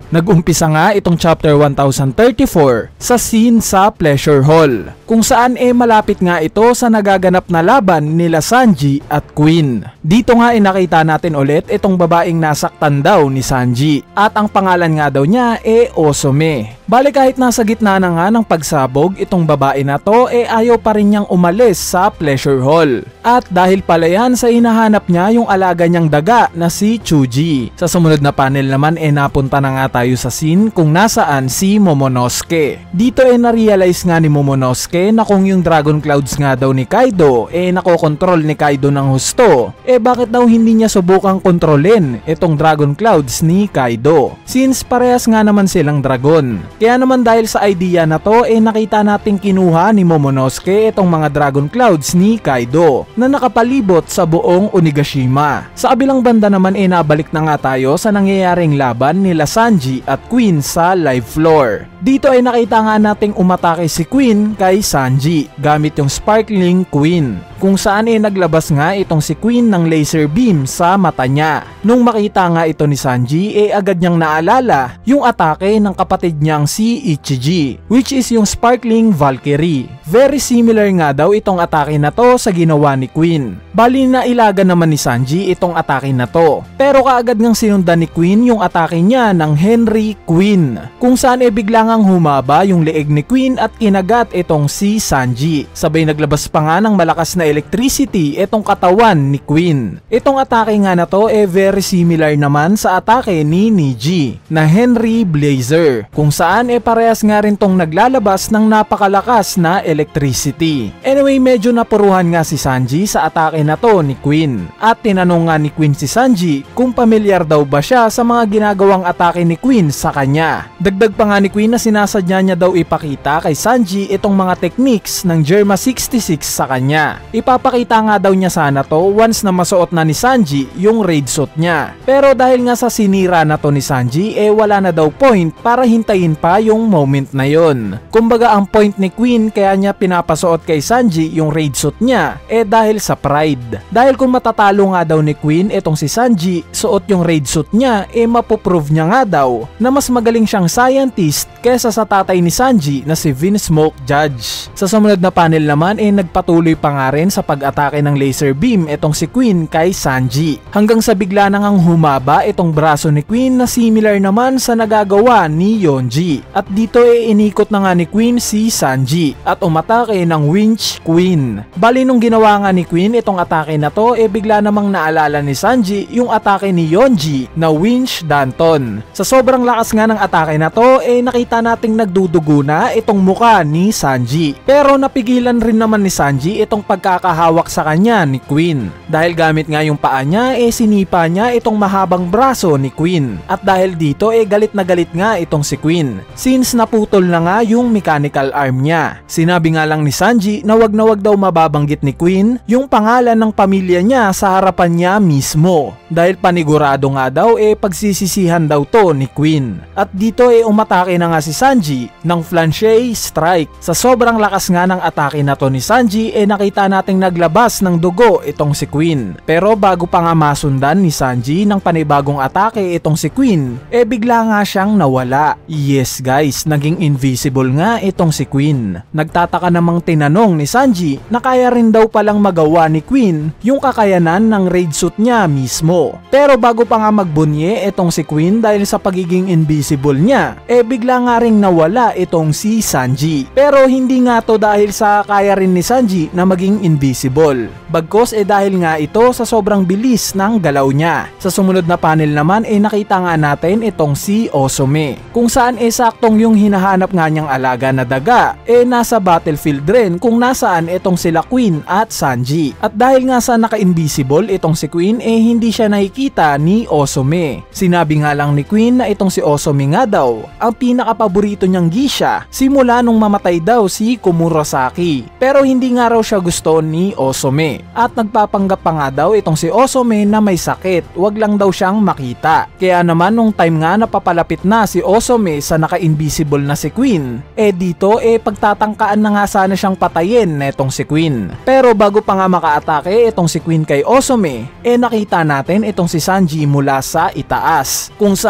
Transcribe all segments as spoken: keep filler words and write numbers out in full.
Nag-umpisa nga itong chapter one thousand thirty-four sa scene sa Pleasure Hall, kung saan e eh malapit nga ito sa nagaganap na laban nila Sanji at Queen. Dito nga e eh nakita natin ulit itong babaeng nasaktan daw ni Sanji, at ang pangalan nga daw niya e eh Osome. Bali kahit nasa gitna na nga ng pagsabog itong babae na to e eh ayaw pa rin niyang umalis sa Pleasure Hall. At dahil pala yan sa hinahanap niya yung alaga niyang daga na si Chuji. Sa sumunod na panel naman e eh napunta na nga tayo sa scene kung nasaan si Momonosuke. Dito e eh na-realize nga ni Momonosuke na kung yung Dragon Clouds nga daw ni Kaido e eh nakokontrol ni Kaido ng husto, e eh bakit daw hindi niya subukang kontrolin itong Dragon Clouds ni Kaido, since parehas nga naman silang dragon. Kaya naman dahil sa idea na to e eh nakita nating kinuha ni Momonosuke itong mga Dragon Clouds ni Kaido na nakapalibot sa buong Onigashima. Sa kabilang banda naman e eh nabalik na nga tayo sa nangyayaring laban nila Sanji at Queen sa live floor. Dito ay nakita nga nating umatake si Queen kay Sanji gamit yung Sparkling Queen, kung saan ay naglabas nga itong si Queen ng laser beam sa mata niya. Nung makita nga ito ni Sanji eh agad niyang naalala yung atake ng kapatid niyang si Ichiji, which is yung Sparkling Valkyrie. Very similar nga daw itong atake na to sa ginawa ni Queen. Bali na ilaga naman ni Sanji itong atake na to, pero kaagad ngang sinundan ni Queen yung atake niya ng Henry Queen, kung saan e bigla ngang humaba yung leeg ni Queen at kinagat itong si Sanji. Sabay naglabas pa nga ng malakas na electricity itong katawan ni Queen. Itong atake nga na to e very similar naman sa atake ni Niji na Henry Blazer, kung saan e parehas nga rin tong naglalabas ng napakalakas na electricity. Anyway, medyo napuruhan nga si Sanji sa atake na to ni Queen, at tinanong nga ni Queen si Sanji kung pamilyar daw ba siya sa mga ginagawang atake ni Queen sa kanya. Dagdag pa nga ni Queen na sinasadya niya daw ipakita kay Sanji itong mga techniques ng Germa sixty-six sa kanya. Ipapakita nga daw niya sana to once na masuot na ni Sanji yung raid suit niya. Pero dahil nga sa sinira na to ni Sanji eh wala na daw point para hintayin pa yung moment na yon. Kumbaga ang point ni Queen kaya niya pinapasuot kay Sanji yung raid suit niya eh dahil sa pride. Dahil kung matatalo nga daw ni Queen etong si Sanji suot yung raid suit niya eh mapoprove niya nga daw na mas magaling siyang scientist kesa sa tatay ni Sanji na si Vince Smoke Judge. Sa sumunod na panel naman eh nagpatuloy pa nga rin sa pag-atake ng laser beam etong si Queen kay Sanji, hanggang sa bigla nang humaba itong braso ni Queen na similar naman sa nagagawa ni Yonji. At dito eh inikot na nga ni Queen si Sanji at umatake ng Winch Queen. Bali nung ginawa nga ni Queen itong atake na to eh bigla namang naalala ni Sanji yung atake ni Yonji na Winch Danton. Sa sobrang lakas nga ng atake na to eh nakita nating nagdudugo na itong muka ni Sanji, pero napigilan rin naman ni Sanji itong pagkakahawak sa kanya ni Queen. Dahil gamit nga yung paa niya eh sinipa niya itong mahabang braso ni Queen, at dahil dito eh galit na galit nga itong si Queen since naputol na nga yung mechanical arm niya. Sinabi nga lang ni Sanji na wag na wag daw mababanggit ni Queen yung pangalan ng pamilya niya sa harapan niya mismo, dahil panigurado nga daw eh pagsisisihan daw to ni Queen. At dito eh umatake na nga si Sanji ng Flanche Strike. Sa sobrang lakas nga ng atake na to ni Sanji eh nakita nating naglabas ng dugo itong si Queen. Pero bago pa nga masundan ni Sanji ng panibagong atake itong si Queen eh bigla nga siyang nawala. Yes guys, naging invisible nga itong si Queen. Nagtataka namang tinanong ni Sanji na kaya rin daw palang magawa ni Queen yung kakayanan ng raid suit niya mismo. Pero bago pa nga magbunye itong si Queen dahil sa pagiging invisible niya eh bigla nga ring nawala itong si Sanji. Pero hindi nga to dahil sa kaya rin ni Sanji na maging invisible, bagkos eh dahil nga ito sa sobrang bilis ng galaw niya. Sa sumunod na panel naman eh nakita nga natin itong si Osome, kung saan eh saktong yung hinahanap nga niyang alaga na daga eh nasa battlefield rin kung nasaan itong sila Queen at Sanji. At dahil nga sa naka-invisible itong si Queen eh hindi siya nakikita ni Osome. Sinabi nga lang ni Queen na itong si Osome nga daw ang pinakapaborito niyang geisha simula nung mamatay daw si Komurasaki, pero hindi nga raw siya gusto ni Osome. At nagpapanggap pa nga daw itong si Osome na may sakit, wag lang daw siyang makita. Kaya naman nung time nga napapalapit na si Osome sa naka-invisible na si Queen, eh dito eh pagtatangkaan na nga sana siyang patayin netong si Queen. Pero bago pa nga makaatake itong si Queen kay Osome, eh nakita natin itong si Sanji mula sa itaas, kung saan eh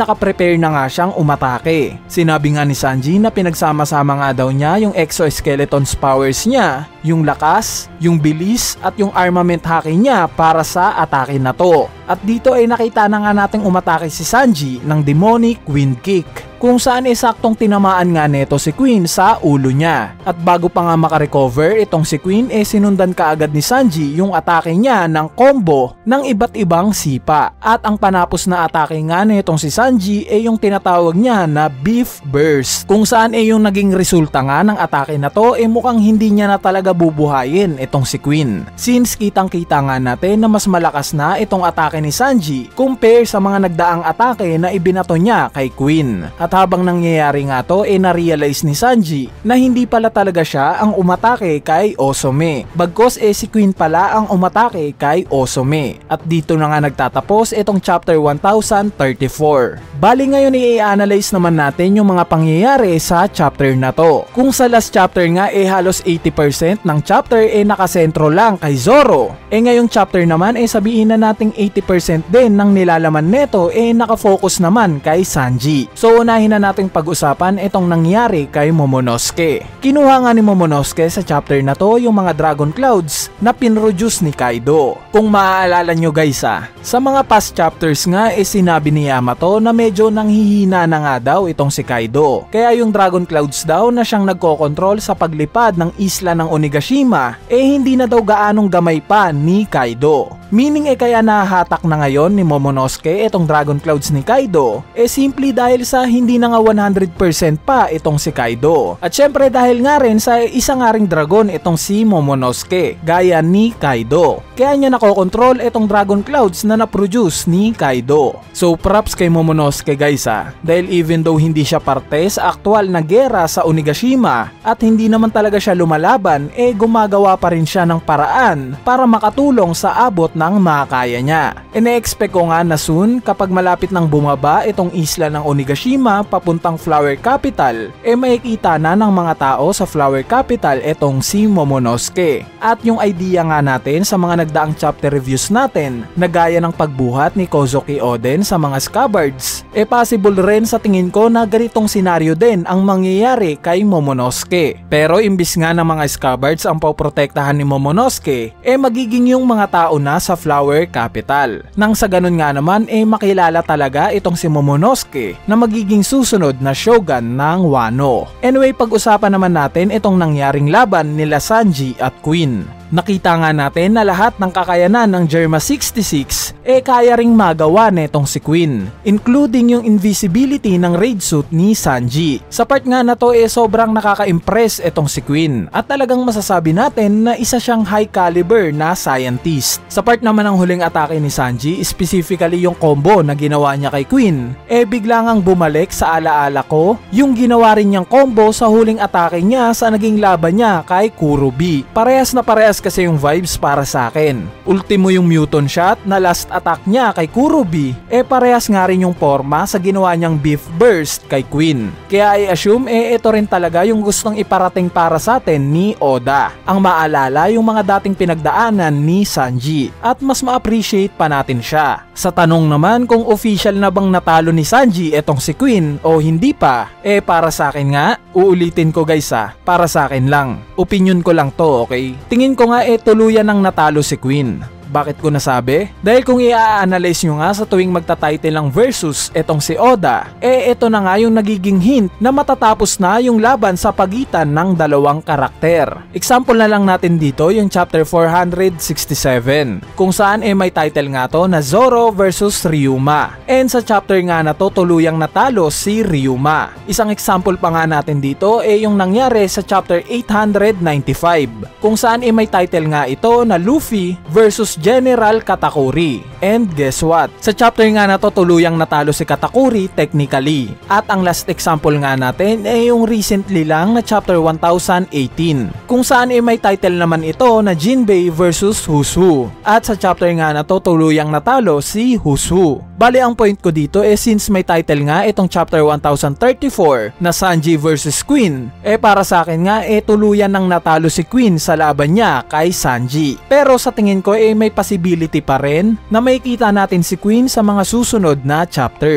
nakaprepare na nga siyang umatake. Sinabi nga ni Sanji na pinagsama-sama nga daw niya yung exoskeleton's powers niya, yung lakas, yung bilis at yung armament haki niya para sa atake na to. At dito ay nakita na nga nating umatake si Sanji ng demonic wind kick, kung saan ay saktong tinamaan nga neto si Queen sa ulo niya. At bago pa nga makarecover itong si Queen, eh sinundan kaagad ni Sanji yung atake niya ng combo ng iba't ibang sipa. At ang panapos na atake nga netong si Sanji ay yung tinatawag niya na Beef Burst, kung saan ay yung naging resulta nga ng atake na to ay eh mukhang hindi niya na talaga bubuhayin itong si Queen, since kitang kita nga natin na mas malakas na itong atake ni Sanji compare sa mga nagdaang atake na ibinato niya kay Queen. At habang nangyayari nga to, eh na-realize ni Sanji na hindi pala talaga siya ang umatake kay Osome, bagkos eh si Queen pala ang umatake kay Osome. At dito na nga nagtatapos itong chapter one thousand thirty-four. Bali ngayon i-analyze naman natin yung mga pangyayari sa chapter na to. Kung sa last chapter nga eh halos eighty percent ng chapter eh nakasentro lang kay Zoro, eh ngayong chapter naman eh sabihin na nating eighty percent din ng nilalaman neto eh nakafocus naman kay Sanji. So unahin na nating pag-usapan itong nangyari kay Momonosuke. Kinuha nga ni Momonosuke sa chapter na to yung mga Dragon Clouds na pinroduce ni Kaido. Kung maaalala nyo guys ah, sa mga past chapters nga eh sinabi ni Yamato na medyo nanghihina na nga daw itong si Kaido. Kaya yung Dragon Clouds daw na siyang nagkokontrol sa paglipad ng isla ng Onigashima eh hindi na daw gaanong gamay pa ni Kaido. Meaning eh kaya nahahatak na ngayon ni Momonosuke itong Dragon Clouds ni Kaido eh simply dahil sa hindi na nga one hundred percent pa itong si Kaido. At syempre dahil nga rin sa isa nga ring dragon itong si Momonosuke gaya ni Kaido. Kaya niya nakokontrol itong Dragon Clouds na na-produce ni Kaido. So props kay Momonosuke guys ah, dahil even though hindi siya parte sa aktual na gera sa Onigashima at hindi naman talaga siya lumalaban, eh gumagawa pa rin siya ng paraan para makatulong sa abot ng makakaya niya. Ine-expect ko nga na soon kapag malapit nang bumaba itong isla ng Onigashima papuntang Flower Capital, eh makikita na ng mga tao sa Flower Capital itong si Momonosuke. At yung idea nga natin sa mga nagdaang chapter reviews natin na gaya ng pagbuhat ni Kozuki Oden sa mga Scabbards, eh possible rin sa tingin ko na ganitong senaryo din ang mangyayari kay Momonosuke. Pero imbis nga ng mga Scabbards ang poprotektahan ni Momonosuke, eh magiging yung mga tao na sa Flower Capital. Nang sa ganun nga naman eh makilala talaga itong si Momonosuke na magiging susunod na shogun ng Wano. Anyway, pag-usapan naman natin itong nangyaring laban nila Sanji at Queen. Nakita nga natin na lahat ng kakayanan ng Germa sixty-six eh kaya ring magawa netong si Queen, including yung invisibility ng raid suit ni Sanji. Sa part nga na to eh sobrang nakaka-impress etong si Queen at talagang masasabi natin na isa siyang high caliber na scientist. Sa part naman ng huling atake ni Sanji, specifically yung combo na ginawa niya kay Queen, eh bigla ngang bumalik sa alaala ko yung ginawa rin niyang combo sa huling atake niya sa naging laban niya kay Kurubi. Parehas na parehas kasi yung vibes para sa akin. Ultimo yung Muton shot na last attack niya kay Kurubi, eh parehas nga rin yung forma sa ginawa niyang Beef Burst kay Queen. Kaya I assume eh ito rin talaga yung gustong iparating para sa atin ni Oda. Ang maalala yung mga dating pinagdaanan ni Sanji at mas ma-appreciate pa natin siya. Sa tanong naman kung official na bang natalo ni Sanji etong si Queen o hindi pa, eh para sa akin nga, uulitin ko guys ah, para sa akin lang. Opinion ko lang to, okay? Tingin ko nga eh tuluyan ng natalo si Queen. Bakit ko nasabi? Dahil kung i-a-analyze nyo nga sa tuwing magta-title ng versus etong si Oda, eh ito na nga yung nagiging hint na matatapos na yung laban sa pagitan ng dalawang karakter. Example na lang natin dito yung chapter four hundred sixty-seven, kung saan eh may title nga to na Zoro versus Ryuma. And sa chapter nga na to tuluyang natalo si Ryuma. Isang example pa nga natin dito eh yung nangyari sa chapter eight hundred ninety-five, kung saan eh may title nga ito na Luffy versus General Katakuri. And guess what? Sa chapter nga na to tuluyang natalo si Katakuri technically. At ang last example nga natin ay yung recently lang na chapter one thousand eighteen, kung saan ay may title naman ito na Jinbei versus Husu. At sa chapter nga na to tuluyang natalo si Husu. Bali ang point ko dito eh since may title nga itong chapter one thousand thirty-four na Sanji versus Queen, eh para sa akin nga eh tuluyan nang natalo si Queen sa laban niya kay Sanji. Pero sa tingin ko eh may possibility pa rin na makikita natin si Queen sa mga susunod na chapters.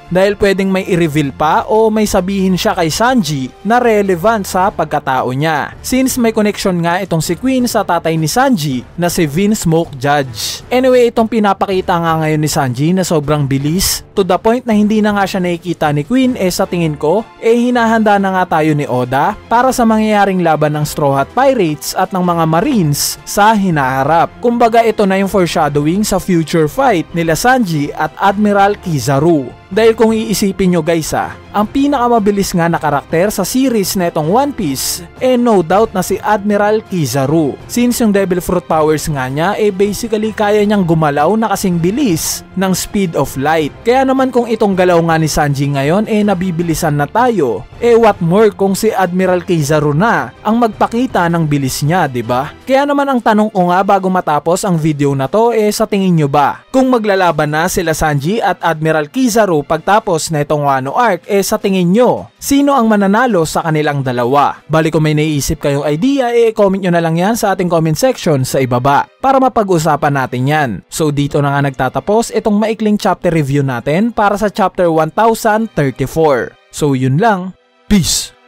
dahil pwedeng may i-reveal pa o may sabihin siya kay Sanji na relevant sa pagkatao niya, since may connection nga itong si Queen sa tatay ni Sanji na si Vince Smoke Judge. Anyway, itong pinapakita nga ngayon ni Sanji na sobrang bilis to the point na hindi na nga siya nakikita ni Queen, eh sa tingin ko eh hinahanda na nga tayo ni Oda para sa mangyayaring laban ng Straw Hat Pirates at ng mga Marines sa hinaharap. Kumbaga ito na yung foreshadowing sa future fight nila Sanji at Admiral Kizaru. Dahil kung iisipin nyo guys ah, ang pinakamabilis nga na karakter sa series na itong One Piece eh no doubt na si Admiral Kizaru, since yung Devil Fruit powers nga niya eh basically kaya niyang gumalaw na kasing bilis ng speed of light. Kaya naman kung itong galaw nga ni Sanji ngayon eh nabibilisan na tayo, eh what more kung si Admiral Kizaru na ang magpakita ng bilis niya, diba? Kaya naman ang tanong ko nga bago matapos ang video na to eh sa tingin nyo ba, kung maglalaban na sila Sanji at Admiral Kizaru pagtapos na itong Wano arc, eh sa tingin nyo, sino ang mananalo sa kanilang dalawa? Bali kung may naiisip kayong idea, eh comment nyo na lang yan sa ating comment section sa ibaba para mapag-usapan natin yan. So dito na nga nagtatapos itong maikling chapter review natin para sa chapter one thousand thirty-four. So yun lang, peace!